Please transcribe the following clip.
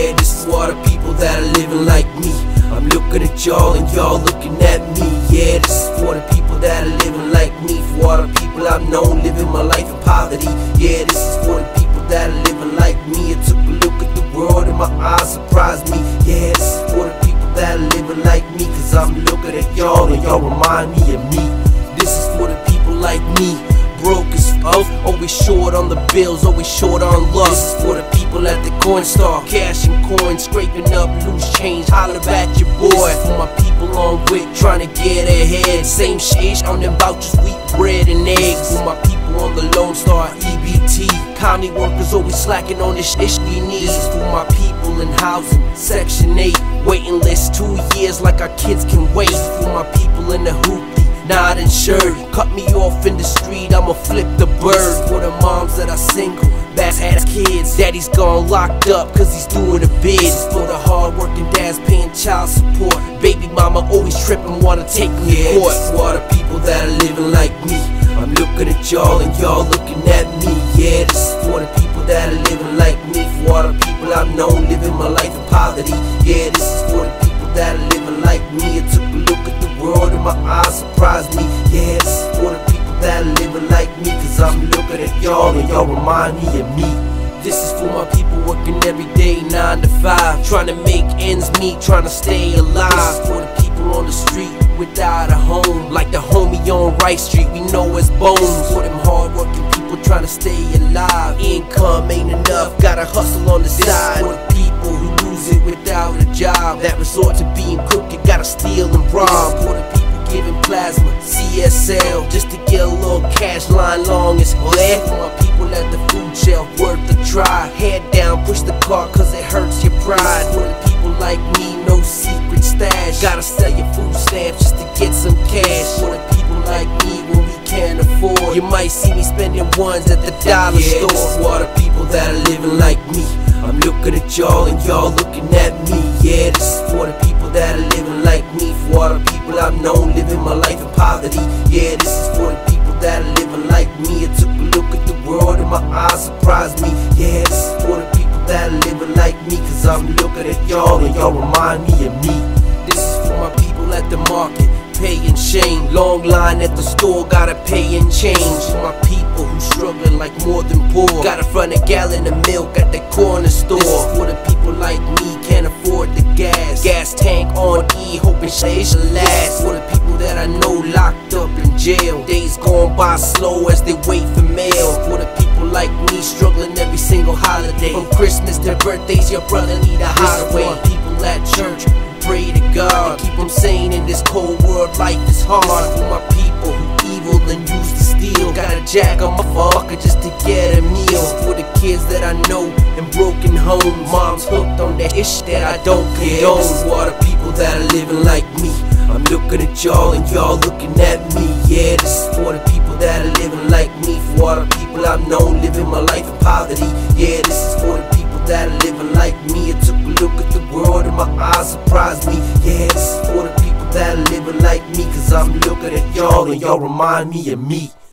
Yeah, this is for the people that are living like me. I'm looking at y'all and y'all looking at me. Yeah, this is for the people that are living like me. For all the people I've known living my life in poverty. Yeah, this is for the people that are living like me. It took a look at the world and my eyes surprised me. Yeah, this is for the people that are living like me. Cause I'm looking at y'all and y'all remind me of me. This is for the people like me. Broke as fuck, always short on the bills, always short on love. This is for the people at the coin store, cash and coins, scraping up loose change, holler at your boy. This is for my people on WIC, trying to get ahead. Same shit on them vouchers, wheat, bread and eggs. For my people on the Lone Star, EBT, county workers always slacking on this shit we need. This is for my people in housing, Section 8, waiting list 2 years like our kids can wait. This is for my people in the hoopty, not insured, cut me off in the street, I'ma flip the bird. For the moms that are single, bad-ass kids, daddy's gone locked up cause he's doing a bid. This is for the hard-working dads paying child support, baby mama always tripping, wanna take me to court. This is for the people that are living like me. I'm looking at y'all and y'all looking at me. Yeah, this is for the people that are living like me. For all the people I've known living my life in poverty. Yeah, this is for the people that are living like me. It took a look at the world and my eyes surprised me. Yeah, this is for the people that are living like me. Cause I'm looking at y'all and y'all remind me of me. This is for my people working every day 9 to 5, trying to make ends meet, trying to stay alive. This is for the people on the street without a home, like the homie on Rice Street, we know it's bones. For them hard-working people trying to stay alive, income ain't enough, gotta hustle on the side. For the people who lose it without a job, that resort to being crooked, gotta steal and rob. For the people giving plasma, CSL, just to get a little cash line long as hell. For my people at the food shelf, worth a try, head down, push the car cause it hurts your pride. For the people like me, no secret stash, gotta sell your food stamps just to get some cash. For the people like me, when we can't afford, you might see me spending ones at the dollar store. This is for the people that are living like me. I'm looking at y'all and y'all looking at me. Yeah, this is for the people that are living like me. For all the people I've known living my life in poverty. Yeah, this is for the people that are living like me. It took a look at the world and my eyes surprised me. Yeah, this is for the people that are living like me. Cause I'm looking at y'all and y'all remind me of me. This is for my people at the market, pay and shame, long line at the store, gotta pay and change. For my people who struggling like more than poor, gotta front a gallon of milk at the corner store. This is for the people like me, can't afford the gas tank on E, hoping shit should last. For the people that I know locked up in jail, days going by slow as they wait for mail. For the people like me struggling every single holiday, from Christmas to birthdays, your brother need a hideaway. For people at church, pray to God, keep them sane in this cold world, life is hard. For my people who evil and use to steal, gotta jack a motherfucker just to get a meal. For the kids that I know in broken homes, moms hooked on that ish that I don't condone. This is for the people that are living like me. I'm looking at y'all and y'all looking at me. Yeah, this is for the people that are living like me. For all the people I've known living my life in poverty. Yeah, this is for the people that are living like me. It took a look at the world and my eyes surprised me. Yeah, this is for the people that are living like me. Cause I'm looking at y'all and y'all remind me of me.